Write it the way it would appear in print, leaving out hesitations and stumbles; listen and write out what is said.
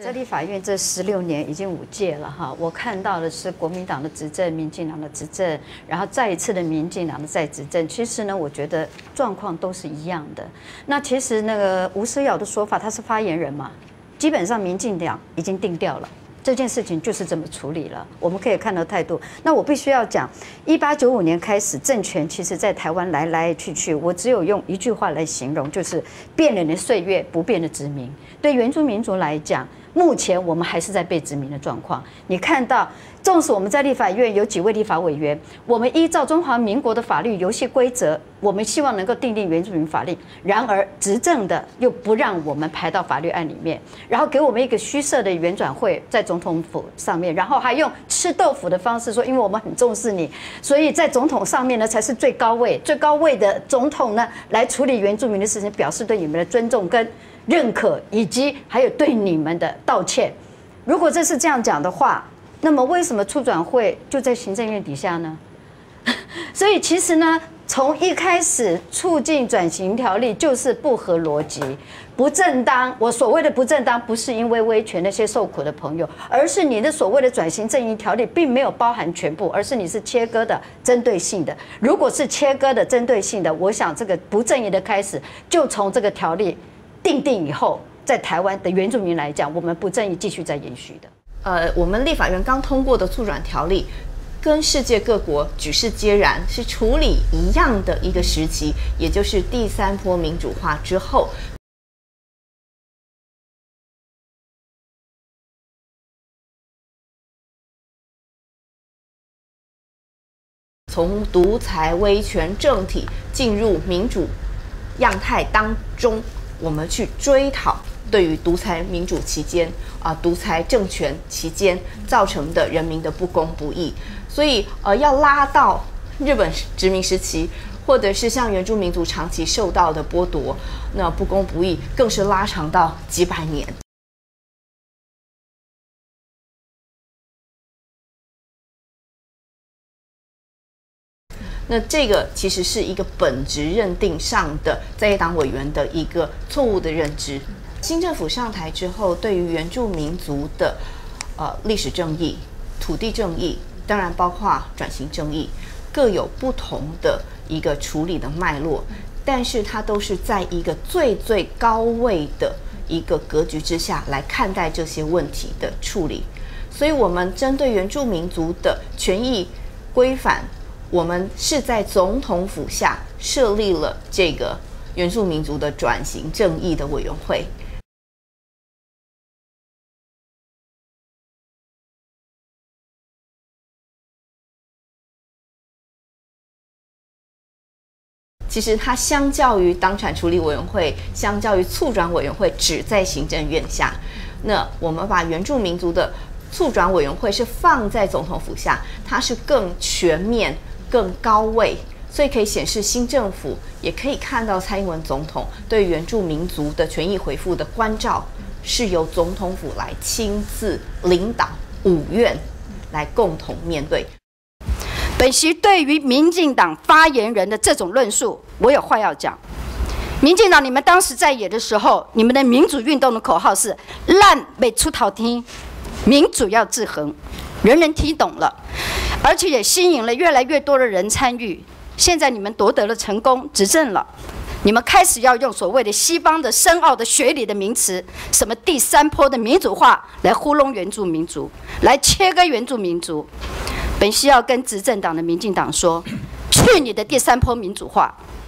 在立法院这16年已经5届了哈，我看到的是国民党的执政、民进党的执政，然后再一次的民进党的再执政。其实呢，我觉得状况都是一样的。那其实那个吴思瑶的说法，他是发言人嘛，基本上民进党已经定调了。 这件事情就是这么处理了，我们可以看到态度。那我必须要讲，1895年开始，政权其实在台湾来来去去，我只有用一句话来形容，就是变了的岁月，不变的殖民。对原住民族来讲，目前我们还是在被殖民的状况。你看到，纵使我们在立法院有几位立法委员，我们依照中华民国的法律游戏规则，我们希望能够订定原住民法令。然而执政的又不让我们排到法律案里面，然后给我们一个虚设的原转会在总统府上面，然后还用吃豆腐的方式说，因为我们很重视你，所以在总统上面呢才是最高位的总统呢来处理原住民的事情，表示对你们的尊重跟认可，以及还有对你们的道歉。如果这是这样讲的话，那么为什么促转会就在行政院底下呢？所以其实呢，从一开始促进转型条例就是不合逻辑、不正当。我所谓的不正当，不是因为威权那些受苦的朋友，而是你的所谓的转型正义条例并没有包含全部，而是你是切割的、针对性的。如果是切割的、针对性的，我想这个不正义的开始就从这个条例定以后，在台湾的原住民来讲，我们不正义继续在延续的。 我们立法院刚通过的促转条例，跟世界各国举世皆然，是处理一样的一个时期，也就是第3波民主化之后。从独裁威权政体进入民主样态当中，我们去追讨对于独裁民主期间独裁政权期间造成的人民的不公不义，所以要拉到日本殖民时期，或者是像原住民族长期受到的剥夺，那不公不义更是拉长到几百年。那这个其实是一个本质认定上的在野党委员的一个错误的认知。新政府上台之后，对于原住民族的历史正义、土地正义，当然包括转型正义，各有不同的一个处理的脉络，但是它都是在一个最高位的一个格局之下来看待这些问题的处理。所以，我们针对原住民族的权益规范，我们是在总统府下设立了这个原住民族的转型正义的委员会。其实它相较于党产处理委员会，相较于促转委员会，只在行政院下。那我们把原住民族的促转委员会是放在总统府下，它是更全面、更高位，所以可以显示新政府也可以看到蔡英文总统对原住民族的权益恢复的关照，是由总统府来亲自领导5院来共同面对。 本席对于民进党发言人的这种论述，我有话要讲。民进党，你们当时在野的时候，你们的民主运动的口号是"烂被出头天，民主要制衡"，人人听懂了，而且也吸引了越来越多的人参与。现在你们夺得了成功，执政了，你们开始要用所谓的西方的深奥的学理的名词，什么第3波的民主化，来糊弄原住民族，来切割原住民族。本席要跟执政党的民进党说，去你的第3波民主化！